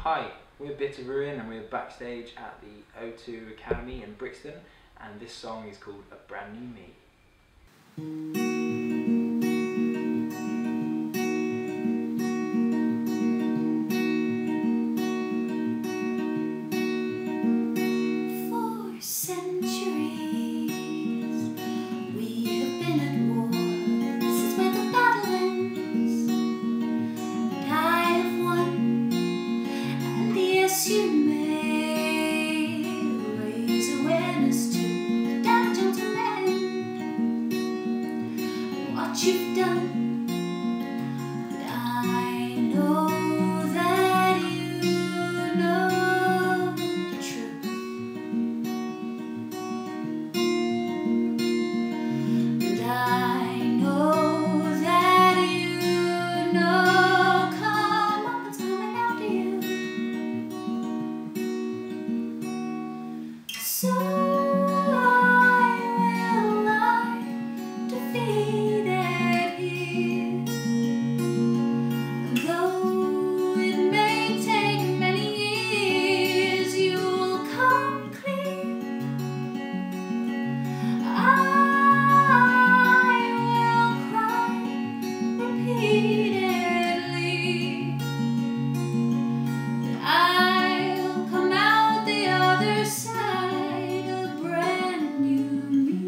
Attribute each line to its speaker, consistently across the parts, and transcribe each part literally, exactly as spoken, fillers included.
Speaker 1: Hi, we're Bit of Ruin and we're backstage at the O two Academy in Brixton, and this song is called A Brand New Me.
Speaker 2: For centuries we have been at war. This is where the battle ends, and I have won. And yes, you may raise awareness to the damage unto men, what you've done. And I know that you know the truth. And I know that you know come up, it's coming out to you. So I will lie defeated here, and though it may take many years, you will come clean. I will cry repeatedly, but I'll come out the other side a brand new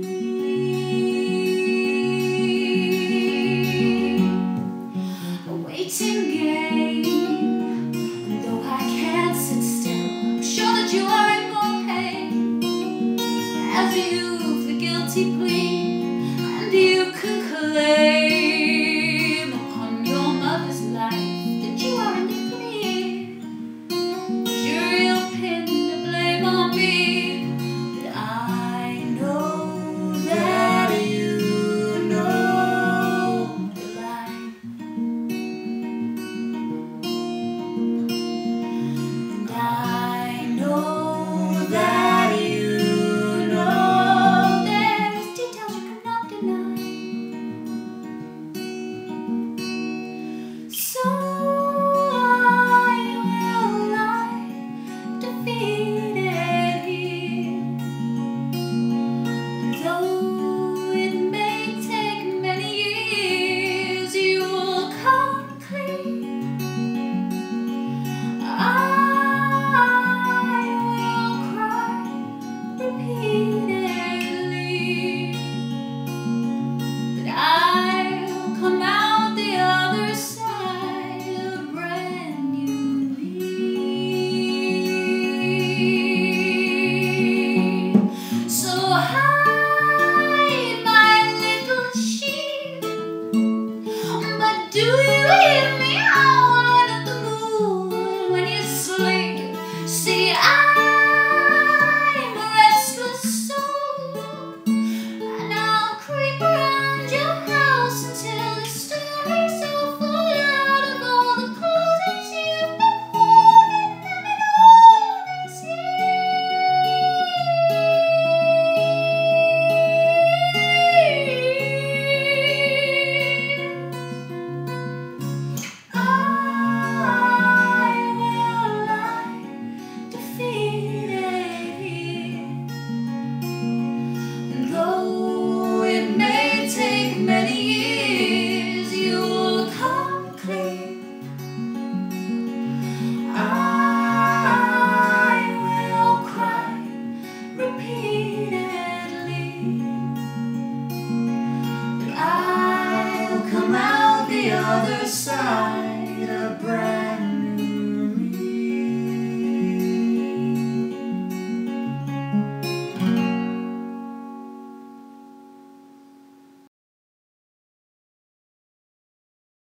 Speaker 2: me. A waiting game, and though I can't sit still, I'm sure that you are in more pain as you've the guilty plea, and you can claim upon your mother's life that you are in the clear. Jury will pin the blame on me, but I know that you know the lie. And I know that you know there's details you cannot deny. So I will lie defeated here, and though it may take many years, you will come clean. I will cry repeatedly, but I'll come out the other side a brand new me. So hide my little sheep, but do you hear me howling at the moon when you sleep? See, I'm a restless soul, and I'll creep around your house until the story's all full out of all the clothes you've been holding them in all these years. I will lie defeated here, and though it may take many years, you'll come clean. I will cry repeatedly, but I'll come out the other side